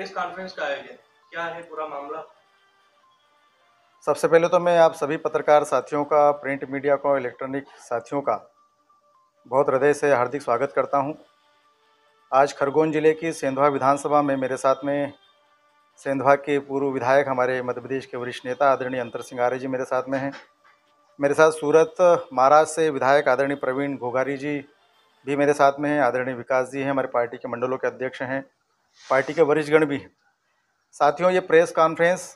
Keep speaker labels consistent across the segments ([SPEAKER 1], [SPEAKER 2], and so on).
[SPEAKER 1] Press conference का आयोजन, क्या है पूरा मामला?
[SPEAKER 2] सबसे पहले तो मैं आप सभी पत्रकार साथियों का, प्रिंट मीडिया को, इलेक्ट्रॉनिक साथियों का बहुत हृदय से हार्दिक स्वागत करता हूं। आज खरगोन जिले की सेंधवा विधानसभा में मेरे साथ में सेंधवा के पूर्व विधायक, हमारे मध्य प्रदेश के वरिष्ठ नेता आदरणीय अंतर सिंह आर्य जी मेरे साथ में हैं। मेरे साथ सूरत महाराष्ट्र से विधायक आदरणीय प्रवीण घोघारी जी भी मेरे साथ में हैं। आदरणीय विकास जी हैं, हमारे पार्टी के मंडलों के अध्यक्ष हैं, पार्टी के वरिष्ठगण भी हैं। साथियों, ये प्रेस कॉन्फ्रेंस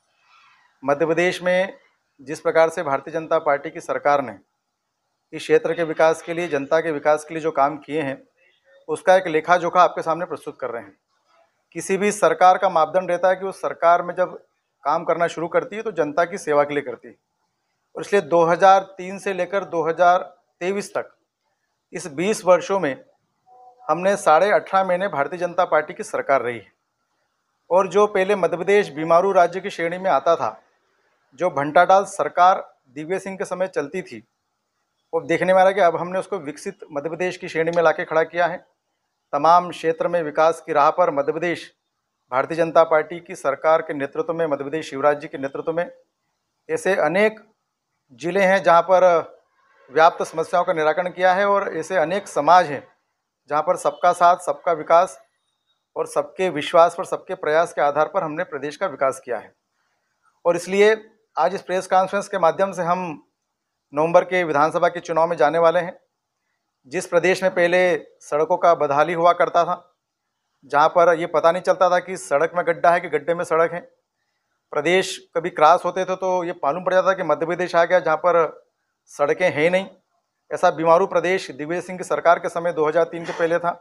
[SPEAKER 2] मध्य प्रदेश में जिस प्रकार से भारतीय जनता पार्टी की सरकार ने इस क्षेत्र के विकास के लिए, जनता के विकास के लिए जो काम किए हैं, उसका एक लेखा जोखा आपके सामने प्रस्तुत कर रहे हैं। किसी भी सरकार का मापदंड रहता है कि उस सरकार में जब काम करना शुरू करती है तो जनता की सेवा के लिए करती है, और इसलिए 2003 से लेकर 2023 तक इस 20 वर्षों में हमने 18.5 महीने भारतीय जनता पार्टी की सरकार रही है। और जो पहले मध्य प्रदेश बीमारू राज्य की श्रेणी में आता था, जो भंटाडाल सरकार दिव्य सिंह के समय चलती थी, वो देखने में आ रहा है कि अब हमने उसको विकसित मध्य प्रदेश की श्रेणी में लाके खड़ा किया है। तमाम क्षेत्र में विकास की राह पर मध्य प्रदेश भारतीय जनता पार्टी की सरकार के नेतृत्व में, मध्य प्रदेश शिवराज जी के नेतृत्व में ऐसे अनेक जिले हैं जहाँ पर व्याप्त समस्याओं का निराकरण किया है, और ऐसे अनेक समाज हैं जहाँ पर सबका साथ, सबका विकास और सबके विश्वास पर, सबके प्रयास के आधार पर हमने प्रदेश का विकास किया है। और इसलिए आज इस प्रेस कॉन्फ्रेंस के माध्यम से हम नवंबर के विधानसभा के चुनाव में जाने वाले हैं। जिस प्रदेश में पहले सड़कों का बदहाली हुआ करता था, जहाँ पर ये पता नहीं चलता था कि सड़क में गड्ढा है कि गड्ढे में सड़क है, प्रदेश कभी क्रॉस होते थे तो ये मालूम पड़ जाता था कि मध्य प्रदेश आ गया जहाँ पर सड़कें हैं ही नहीं। ऐसा बीमारू प्रदेश दिग्विजय सिंह की सरकार के समय 2003 के पहले था।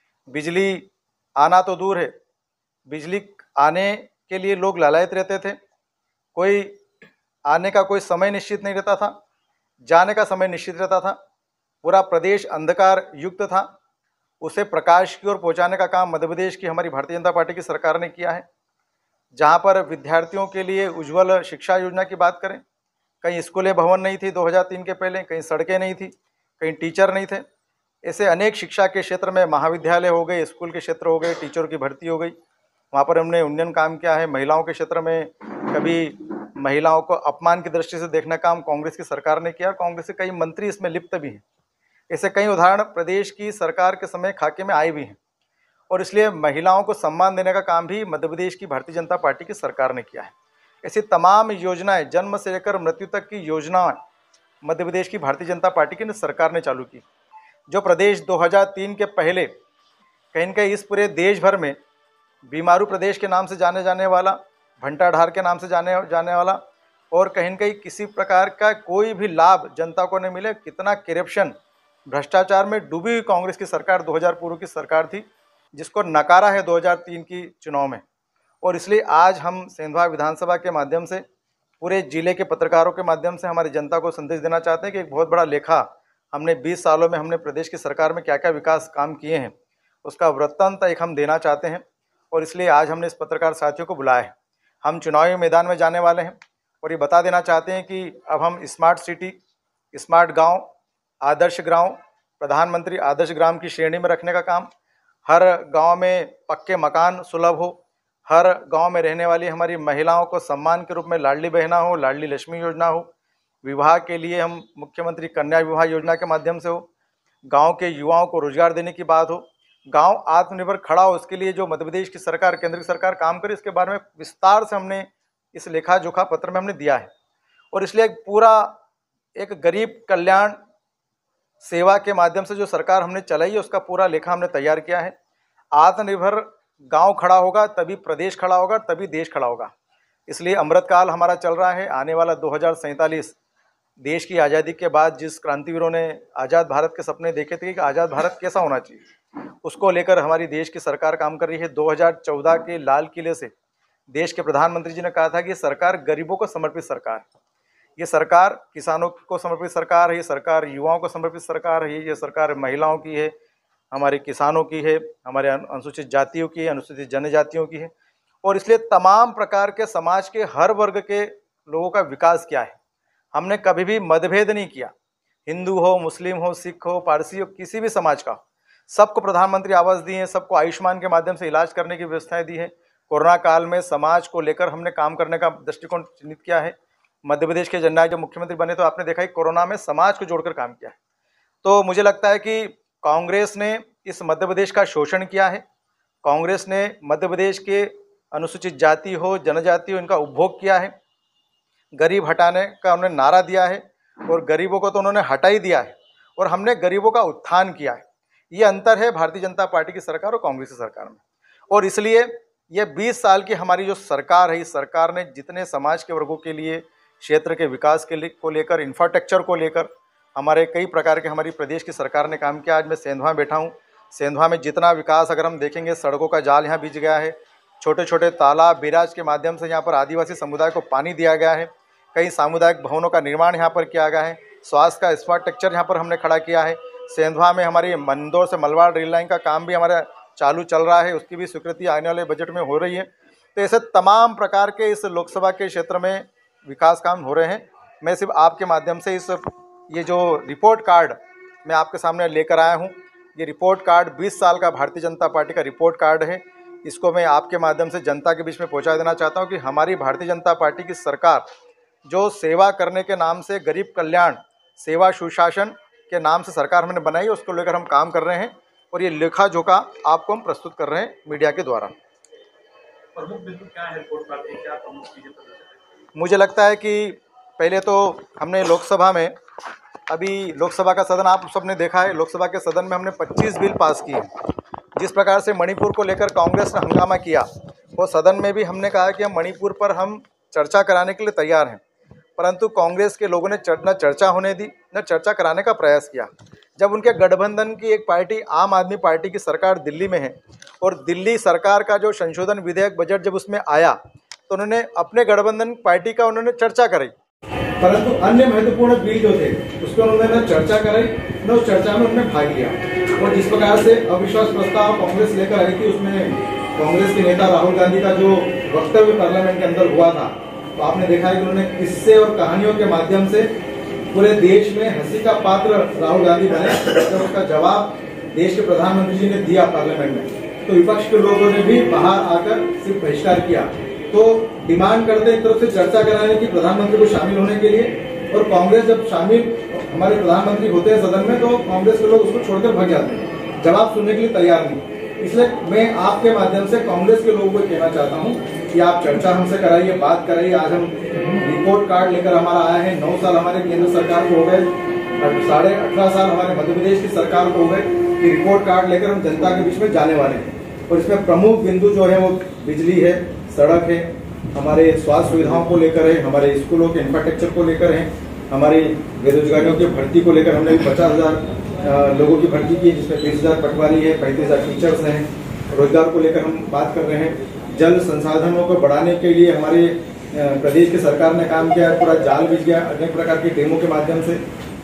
[SPEAKER 2] बिजली आना तो दूर है, बिजली आने के लिए लोग लालायित रहते थे। कोई आने का कोई समय निश्चित नहीं रहता था, जाने का समय निश्चित रहता था। पूरा प्रदेश अंधकार युक्त था, उसे प्रकाश की ओर पहुंचाने का काम मध्य प्रदेश की हमारी भारतीय जनता पार्टी की सरकार ने किया है। जहां पर विद्यार्थियों के लिए उज्ज्वल शिक्षा योजना की बात करें, कहीं स्कूलें भवन नहीं थी 2003 के पहले, कहीं सड़कें नहीं थी, कहीं टीचर नहीं थे। ऐसे अनेक शिक्षा के क्षेत्र में महाविद्यालय हो गए, स्कूल के क्षेत्र हो गए, टीचरों की भर्ती हो गई, वहाँ पर हमने उन्नयन काम किया है। महिलाओं के क्षेत्र में कभी महिलाओं को अपमान की दृष्टि से देखने का काम कांग्रेस की सरकार ने किया, कांग्रेस के कई मंत्री इसमें लिप्त भी हैं। ऐसे कई उदाहरण प्रदेश की सरकार के समय खाके में आए भी हैं, और इसलिए महिलाओं को सम्मान देने का काम भी मध्य प्रदेश की भारतीय जनता पार्टी की सरकार ने किया है। ऐसी तमाम योजनाएं, जन्म से लेकर मृत्यु तक की योजनाएं मध्य प्रदेश की भारतीय जनता पार्टी की सरकार ने चालू की। जो प्रदेश 2003 के पहले कहीं न कहीं इस पूरे देश भर में बीमारू प्रदेश के नाम से जाने वाला, भंटाढार के नाम से जाने वाला, और कहीं न कहीं किसी प्रकार का कोई भी लाभ जनता को नहीं मिले, कितना करप्शन, भ्रष्टाचार में डूबी हुई कांग्रेस की सरकार 2000 पूर्व की सरकार थी, जिसको नकारा है 2003 की चुनाव में। और इसलिए आज हम सेंधवा विधानसभा के माध्यम से, पूरे जिले के पत्रकारों के माध्यम से हमारी जनता को संदेश देना चाहते हैं कि एक बहुत बड़ा लेखा हमने 20 सालों में हमने प्रदेश की सरकार में क्या क्या विकास काम किए हैं, उसका वृत्तांत एक हम देना चाहते हैं। और इसलिए आज हमने इस पत्रकार साथियों को बुलाया है। हम चुनावी मैदान में जाने वाले हैं और ये बता देना चाहते हैं कि अब हम स्मार्ट सिटी, स्मार्ट गांव, आदर्श गांव, प्रधानमंत्री आदर्श ग्राम की श्रेणी में रखने का काम, हर गांव में पक्के मकान सुलभ हो, हर गांव में रहने वाली हमारी महिलाओं को सम्मान के रूप में लाडली बहना हो, लाडली लक्ष्मी योजना हो, विवाह के लिए हम मुख्यमंत्री कन्या विवाह योजना के माध्यम से हो, गांव के युवाओं को रोजगार देने की बात हो, गांव आत्मनिर्भर खड़ा हो, उसके लिए जो मध्य प्रदेश की सरकार, केंद्र की सरकार काम करे, इसके बारे में विस्तार से हमने इस लेखा जोखा पत्र में हमने दिया है। और इसलिए पूरा एक गरीब कल्याण सेवा के माध्यम से जो सरकार हमने चलाई है, उसका पूरा लेखा हमने तैयार किया है। आत्मनिर्भर गांव खड़ा होगा तभी प्रदेश खड़ा होगा, तभी देश खड़ा होगा। इसलिए अमृतकाल हमारा चल रहा है। आने वाला 2047 देश की आज़ादी के बाद जिस क्रांतिवीरों ने आज़ाद भारत के सपने देखे थे कि आज़ाद भारत कैसा होना चाहिए, उसको लेकर हमारी देश की सरकार काम कर रही है। 2014 के लाल किले से देश के प्रधानमंत्री जी ने कहा था कि ये सरकार गरीबों को समर्पित सरकार है, ये सरकार किसानों को समर्पित सरकार है, ये सरकार युवाओं को समर्पित सरकार है, ये सरकार महिलाओं की है, हमारे किसानों की है, हमारे अनुसूचित जातियों की है, अनुसूचित जनजातियों की है। और इसलिए तमाम प्रकार के समाज के हर वर्ग के लोगों का विकास किया है। हमने कभी भी मतभेद नहीं किया, हिंदू हो, मुस्लिम हो, सिख हो, पारसी हो, किसी भी समाज का, सबको प्रधानमंत्री आवास दिए हैं, सबको आयुष्मान के माध्यम से इलाज करने की व्यवस्थाएं दी है, कोरोना काल में समाज को लेकर हमने काम करने का दृष्टिकोण चिन्हित किया है। मध्य प्रदेश के जननायक जब मुख्यमंत्री बने तो आपने देखा कि कोरोना में समाज को जोड़कर काम किया है। तो मुझे लगता है कि कांग्रेस ने इस मध्य प्रदेश का शोषण किया है। कांग्रेस ने मध्य प्रदेश के अनुसूचित जाति हो, जनजाति हो, इनका उपभोग किया है। गरीब हटाने का उन्होंने नारा दिया है और गरीबों को तो उन्होंने हटा ही दिया है, और हमने गरीबों का उत्थान किया है। ये अंतर है भारतीय जनता पार्टी की सरकार और कांग्रेस की सरकार में। और इसलिए ये 20 साल की हमारी जो सरकार है, इस सरकार ने जितने समाज के वर्गों के लिए, क्षेत्र के विकास के लिए को लेकर, इंफ्रास्ट्रक्चर को लेकर हमारे कई प्रकार के हमारी प्रदेश की सरकार ने काम किया। आज मैं सेंधवा में बैठा हूँ। सेंधवा में जितना विकास अगर हम देखेंगे, सड़कों का जाल यहाँ बिछ गया है, छोटे छोटे तालाब बैराज के माध्यम से यहाँ पर आदिवासी समुदाय को पानी दिया गया है, कई सामुदायिक भवनों का निर्माण यहाँ पर किया गया है, स्वास्थ्य का इंफ्रास्ट्रक्चर यहाँ पर हमने खड़ा किया है। सेंधवा में हमारी मंदसौर से मलवाड़ रेल लाइन का काम भी हमारा चालू चल रहा है, उसकी भी स्वीकृति आने वाले बजट में हो रही है। तो ऐसे तमाम प्रकार के इस लोकसभा के क्षेत्र में विकास काम हो रहे हैं। मैं सिर्फ आपके माध्यम से ये जो रिपोर्ट कार्ड मैं आपके सामने लेकर आया हूँ, ये रिपोर्ट कार्ड 20 साल का भारतीय जनता पार्टी का रिपोर्ट कार्ड है। इसको मैं आपके माध्यम से जनता के बीच में पहुँचा देना चाहता हूँ कि हमारी भारतीय जनता पार्टी की सरकार जो सेवा करने के नाम से, गरीब कल्याण, सेवा, सुशासन के नाम से सरकार हमने बनाई, उसको लेकर हम काम कर रहे हैं और ये लेखा जोखा आपको हम प्रस्तुत कर रहे हैं मीडिया के द्वारा।
[SPEAKER 1] प्रमुख बिंदु क्या है रिपोर्ट कार्ड के, क्या प्रमुख चीजें प्रदर्शित है?
[SPEAKER 2] मुझे लगता है कि पहले तो हमने लोकसभा में, अभी लोकसभा का सदन आप सबने देखा है, लोकसभा के सदन में हमने 25 बिल पास किए। जिस प्रकार से मणिपुर को लेकर कांग्रेस ने हंगामा किया, वो सदन में भी हमने कहा कि हम मणिपुर पर हम चर्चा कराने के लिए तैयार हैं, परंतु कांग्रेस के लोगों ने न चर्चा होने दी, न चर्चा कराने का प्रयास किया। जब उनके गठबंधन की एक पार्टी, आम आदमी पार्टी की सरकार दिल्ली में है, और दिल्ली सरकार का जो संशोधन विधेयक बजट जब उसमें आया तो उन्होंने अपने गठबंधन पार्टी का उन्होंने चर्चा कराई, परंतु अन्य महत्वपूर्ण बिल जो थे उस पर उन्होंने न चर्चा कराई, न उस चर्चा में उन्होंने भाग लिया। और जिस प्रकार से अविश्वास प्रस्ताव कांग्रेस लेकर आई थी, उसमें कांग्रेस के नेता राहुल गांधी का जो वक्तव्य पार्लियामेंट के अंदर हुआ था, तो आपने देखा है कि उन्होंने किस्से और कहानियों के माध्यम से पूरे देश में हंसी का पात्र राहुल गांधी बने। जब उसका जवाब देश के प्रधानमंत्री जी ने दिया पार्लियामेंट में, तो विपक्ष के लोगों ने भी बाहर आकर सिर्फ बहिष्कार किया। तो डिमांड करते एक तरफ से चर्चा कराने की प्रधानमंत्री को शामिल होने के लिए, और कांग्रेस जब शामिल हमारे प्रधानमंत्री होते हैं सदन में, तो कांग्रेस के लोग उसको छोड़कर भाग जाते हैं, जवाब सुनने के लिए तैयार नहीं। इसलिए मैं आपके माध्यम से कांग्रेस के लोगों को कहना चाहता हूं कि आप चर्चा हमसे कराइए, बात कराइए। आज हम रिपोर्ट कार्ड लेकर हमारा आया है। 9 साल हमारे केंद्र सरकार को हो गए, 18.5 साल हमारे मध्य प्रदेश की सरकार को हो गए कि रिपोर्ट कार्ड लेकर हम जनता के बीच में जाने वाले हैं। और इसमें प्रमुख बिंदु जो है वो बिजली है, सड़क है, हमारे स्वास्थ्य सुविधाओं को लेकर है, हमारे स्कूलों के इंफ्रास्ट्रक्चर को लेकर है, हमारी बेरोजगारियों की भर्ती को लेकर हमने 50,000 लोगों की भर्ती की, जिसमें 20,000 पटवारी है, 35,000 टीचर्स हैं। रोजगार को लेकर हम बात कर रहे हैं। जल संसाधनों को बढ़ाने के लिए हमारे प्रदेश की सरकार ने काम किया, पूरा जाल बिछ गया। अनेक प्रकार की टीमों के माध्यम से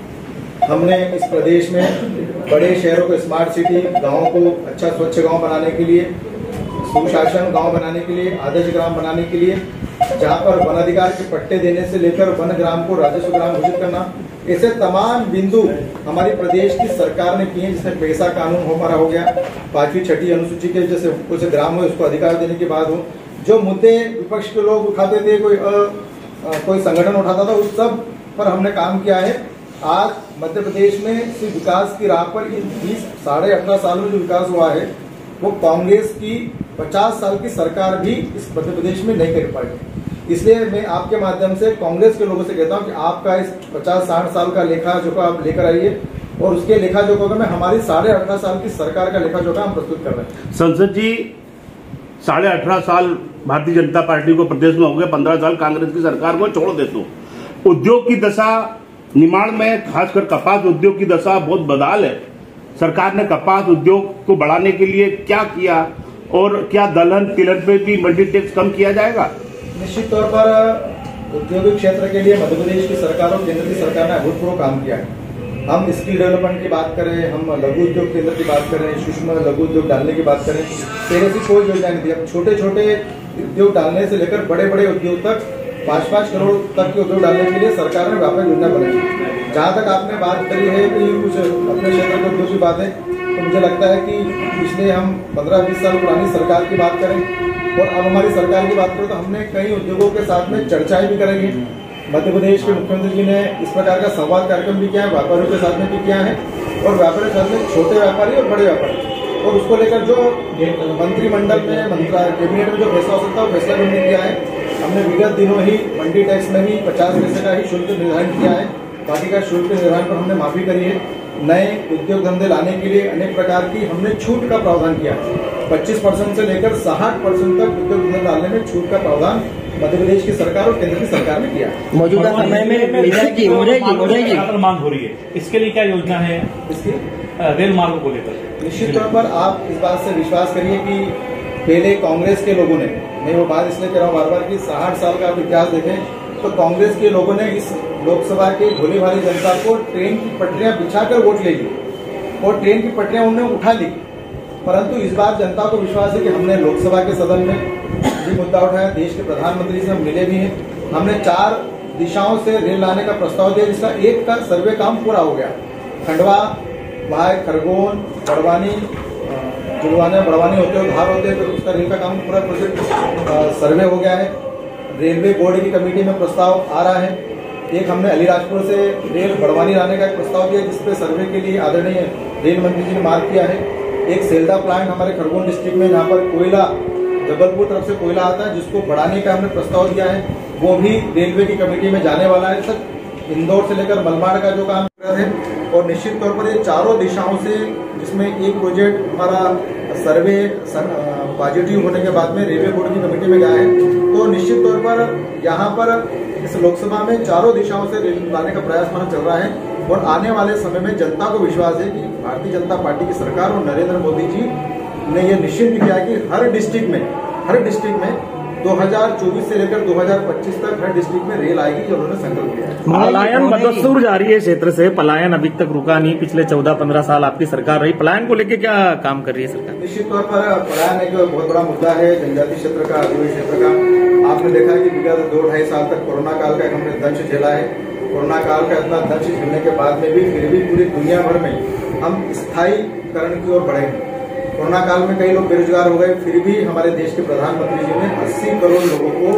[SPEAKER 2] हमने इस प्रदेश में बड़े शहरों को स्मार्ट सिटी, गाँव को अच्छा स्वच्छ गाँव बनाने के लिए, सुशासन गांव बनाने के लिए, आदर्श ग्राम बनाने के लिए, जहां पर वन अधिकार के पट्टे देने से लेकर वन ग्राम को राजस्व ग्राम घोषित करना, ऐसे तमाम बिंदु हमारी प्रदेश की सरकार ने किए हैं। जिसमें पैसा कानून हमारा हो गया, 5वीं 6वीं अनुसूची के जैसे कुछ ग्राम हो उसको अधिकार देने की बात हो, जो मुद्दे विपक्ष के लोग उठाते थे, कोई संगठन उठाता था, उस सब पर हमने काम किया है। आज मध्य प्रदेश में सिर्फ विकास की राह पर इन 18.5 सालों में जो विकास हुआ है, वो कांग्रेस की 50 साल की सरकार भी इस मध्य प्रदेश में नहीं कर पाई। इसलिए मैं आपके माध्यम से कांग्रेस के लोगों से कहता हूं कि आपका इस 50-60 साल का लेखा जोखा आप लेकर आइए, और उसके लेखा जोखा में हमारी 18.5 साल की सरकार का लेखा जोखा हम प्रस्तुत कर रहे हैं।
[SPEAKER 3] संसद जी, 18.5 साल भारतीय जनता पार्टी को प्रदेश में हो गए, 15 साल कांग्रेस की सरकार को छोड़ दे तो उद्योग की दशा निमाड़ में, खासकर कपास उद्योग की दशा बहुत बदहाल है। सरकार ने कपास उद्योग को बढ़ाने के लिए क्या किया, और क्या दलहन तिलहन पे भी मंडी टैक्स कम किया जाएगा?
[SPEAKER 2] निश्चित तौर पर औद्योगिक क्षेत्र के लिए मध्य प्रदेश की सरकार और केंद्र की सरकार ने अभूतपूर्व काम किया है। हम स्किल डेवलपमेंट की बात करें, हम लघु उद्योग केंद्र की बात करें, सूक्ष्म लघु उद्योग डालने की बात करें, पहले से कोई योजना नहीं थी। अब छोटे छोटे उद्योग डालने से लेकर बड़े बड़े उद्योग तक 5-5 करोड़ तक के उद्योग डालने के लिए सरकार ने व्यापक योजना बनाई। जहाँ तक आपने बात करी है कि कुछ अपने क्षेत्र के उद्योग की बात है, तो मुझे लगता है कि पिछले हम 15-20 साल पुरानी सरकार की बात करें और अब हमारी सरकार की बात करें तो हमने कई उद्योगों के साथ में चर्चाएं भी करेंगे। मध्य प्रदेश के मुख्यमंत्री जी ने इस प्रकार का संवाद कार्यक्रम भी किया है, व्यापारियों के साथ में भी किया है, और व्यापारियों के साथ में छोटे व्यापारी और बड़े व्यापारी, और उसको लेकर जो मंत्रिमंडल में कैबिनेट में जो फैसला हो सकता है वो फैसला भी हमने किया है। हमने विगत दिनों ही मंडी टैक्स में भी 50 पैसे का ही शुल्क निर्धारित किया है, बाकी का शुल्क निर्धारण पर हमने माफी करी है। नए उद्योग धंधे लाने के लिए अनेक प्रकार की हमने छूट का प्रावधान किया है। 25% से लेकर 60% तक उद्योग धंधे डालने में छूट का प्रावधान मध्य प्रदेश की सरकार और केंद्र की सरकार ने किया है।
[SPEAKER 4] मौजूदा समय में
[SPEAKER 1] मांग हो रही है, इसके लिए क्या योजना है
[SPEAKER 2] इसकी
[SPEAKER 1] रेल मार्गों को लेकर?
[SPEAKER 2] निश्चित तौर पर आप इस बात से विश्वास करिए कि पहले कांग्रेस के लोगों ने, मैं वो बात इसलिए कह रहा हूँ बार बार कि 60 साल का आप इतिहास देखें तो कांग्रेस के लोगों ने इस लोकसभा के भोली भाली जनता को ट्रेन की पटरियां बिछाकर वोट ले ली और ट्रेन की पटरियां उन्होंने उठा ली। परंतु इस बार जनता को विश्वास है कि हमने लोकसभा के सदन में ये मुद्दा उठाया, देश के प्रधानमंत्री से हम मिले भी हैं, हमने 4 दिशाओं से रेल लाने का प्रस्ताव दिया, जिसका एक का सर्वे काम पूरा हो गया। खंडवा, भाई खरगोन, बड़वानी, जुड़वाने बड़वानी होते हुए धार होते तो उसका रेल का काम पूरा प्रोजेक्ट सर्वे हो गया है। रेलवे बोर्ड की कमेटी में प्रस्ताव आ रहा है। एक हमने अलीराजपुर से रेल बड़वानी लाने का एक प्रस्ताव दिया, जिसपे सर्वे के लिए आदरणीय रेल मंत्री जी ने मार्ग किया है। एक सेल्दा प्लांट हमारे खरगोन डिस्ट्रिक्ट में, जहाँ पर कोयला जबलपुर तरफ से कोयला आता है, जिसको बढ़ाने का हमने प्रस्ताव दिया है, वो भी रेलवे की कमेटी में जाने वाला है। सर इंदौर से लेकर मलमाड़ का जो काम है, और निश्चित तौर पर ये चारों दिशाओं से, जिसमें एक प्रोजेक्ट हमारा सर्वे पॉजिटिव होने के बाद में रेलवे बोर्ड की कमेटी में गया है, तो निश्चित तौर पर यहाँ पर इस लोकसभा में चारों दिशाओं से रेल लाने का प्रयास हमारा चल रहा है। और आने वाले समय में जनता को विश्वास है कि भारतीय जनता पार्टी की सरकार और नरेंद्र मोदी जी ने यह निश्चित किया कि हर डिस्ट्रिक्ट में 2024 से लेकर 2025 तक हर डिस्ट्रिक्ट में रेल आएगी, जो उन्होंने संकल्प लिया है।
[SPEAKER 4] पलायन बदस्तूर जारी है क्षेत्र से, पलायन अभी तक रुका नहीं। पिछले 14-15 साल आपकी सरकार रही, पलायन को लेकर क्या काम कर रही है सरकार?
[SPEAKER 2] निश्चित तौर पर पलायन एक बहुत बड़ा मुद्दा है जनजातीय क्षेत्र का, आदिवासी क्षेत्र का। आपने देखा कि विगत 2-2.5 साल तक कोरोना काल का हमने दंश झेला है। कोरोना काल का इतना दंश झेलने के बाद में भी फिर भी पूरी दुनिया भर में हम स्थायीकरण की ओर बढ़े हैं। कोरोना काल में कई लोग बेरोजगार हो गए, फिर भी हमारे देश के प्रधानमंत्री जी ने 80 करोड़ लोगों को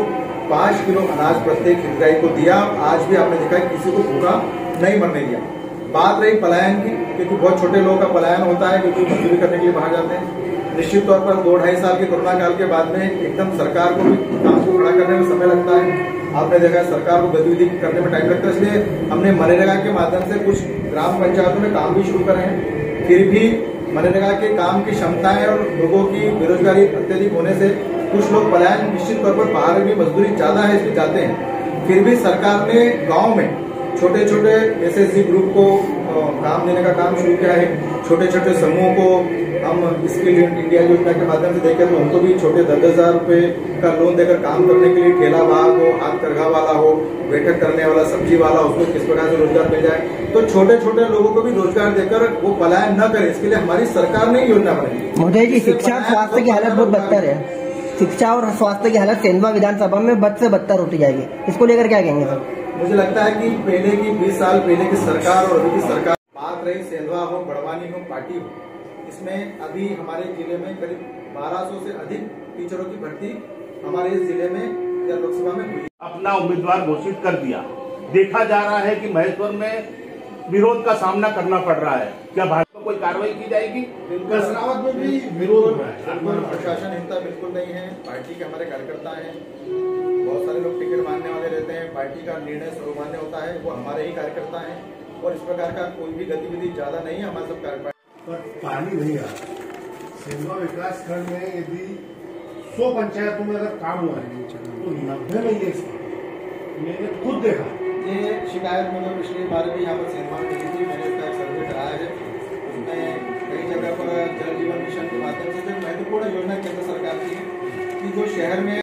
[SPEAKER 2] 5 किलो अनाज प्रत्येक हितग्राही को दिया। आज भी आपने देखा किसी को भूखा नहीं मरने दिया। बात रही पलायन की, क्योंकि बहुत छोटे लोगों का पलायन होता है, क्योंकि मजदूरी करने के लिए बाहर जाते हैं। निश्चित तौर पर 2-2.5 साल के कोरोना काल के बाद में एकदम सरकार को भी काम को खड़ा करने में समय लगता है। आपने देखा सरकार को गतिविधि करने में टाइम लगता है, इसलिए हमने मनरेगा के माध्यम से कुछ ग्राम पंचायतों में काम भी शुरू करे हैं। फिर भी मनरेगा के काम की क्षमताएं और लोगों की बेरोजगारी अत्यधिक होने से कुछ लोग पलायन, निश्चित तौर पर बाहर भी मजदूरी ज्यादा है इसलिए जाते हैं। फिर भी सरकार ने गांव में छोटे छोटे एसएचजी ग्रुप को काम देने का काम शुरू किया है। छोटे छोटे समूह को हम स्किल इंडिया योजना के माध्यम से देखें तो उनको भी छोटे 10,000 रुपए का लोन देकर काम करने के लिए, ठेला वाहक हो, हाथ करघा वाला हो, बैठक करने वाला, सब्जी वाला, उसको किस प्रकार से रोजगार मिल जाए। तो छोटे छोटे लोगों को भी रोजगार देकर वो पलायन न करे, इसके लिए हमारी सरकार ने योजना बनाई।
[SPEAKER 4] मोदी जी, शिक्षा और स्वास्थ्य की हालत बहुत बदतर है। शिक्षा और स्वास्थ्य की हालत सेंधवा विधानसभा में बद से बदतर होती जाएगी, इसको लेकर क्या कहेंगे सर?
[SPEAKER 2] मुझे लगता है कि पहले की 20 साल पहले की सरकार और अभी की सरकार, बात रही सेंधवा हो, बड़वानी हो, पार्टी हो, इसमें अभी हमारे जिले में करीब 1200 से अधिक टीचरों की भर्ती हमारे इस जिले में या लोकसभा में हुई।
[SPEAKER 3] अपना उम्मीदवार घोषित कर दिया। देखा जा रहा है कि महेश्वर में विरोध का सामना करना पड़ रहा है। क्या भाजपा कोई कार्रवाई की जाएगी?
[SPEAKER 2] कसरावत में भी विरोध प्रशासनहीनता बिल्कुल नहीं है। पार्टी के हमारे कार्यकर्ता हैं, बहुत सारे लोग टिकट मांगने वाले रहते हैं, पार्टी का निर्णय सर्वमान्य होता है, वो हमारे ही कार्यकर्ता हैं और इस प्रकार का कोई भी गतिविधि ज्यादा नहीं है। हमारे सब कार्यकर्ता
[SPEAKER 5] पर पानी नहीं आ रहा। सेंधवा विकास खंड में यदि 100 पंचायतों में अगर काम हुआ है तो 90 में ये मैंने खुद देखा।
[SPEAKER 2] ये शिकायत मुझे पिछली बार भी यहाँ पर सेंधवा में मिली थी। मैंने उसका एक सर्वे कराया है, उसमें कई जगह पर जल जीवन मिशन के माध्यम से जो महत्वपूर्ण योजना केंद्र सरकार की है कि जो शहर में